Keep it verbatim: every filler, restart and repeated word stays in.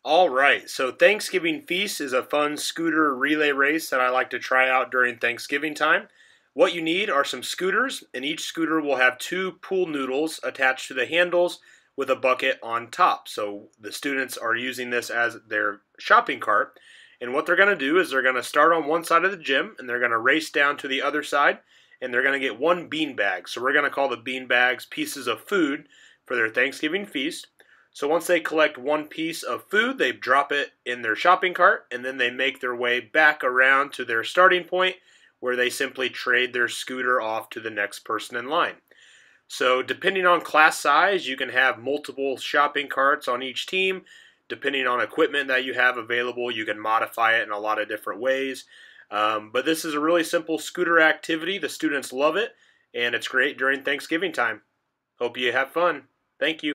All right, so Thanksgiving Feast is a fun scooter relay race that I like to try out during Thanksgiving time. What you need are some scooters, and each scooter will have two pool noodles attached to the handles with a bucket on top. So the students are using this as their shopping cart. And what they're going to do is they're going to start on one side of the gym, and they're going to race down to the other side, and they're going to get one bean bag. So we're going to call the bean bags pieces of food for their Thanksgiving feast. So once they collect one piece of food, they drop it in their shopping cart, and then they make their way back around to their starting point where they simply trade their scooter off to the next person in line. So depending on class size, you can have multiple shopping carts on each team. Depending on equipment that you have available, you can modify it in a lot of different ways. Um, but this is a really simple scooter activity. The students love it, and it's great during Thanksgiving time. Hope you have fun. Thank you.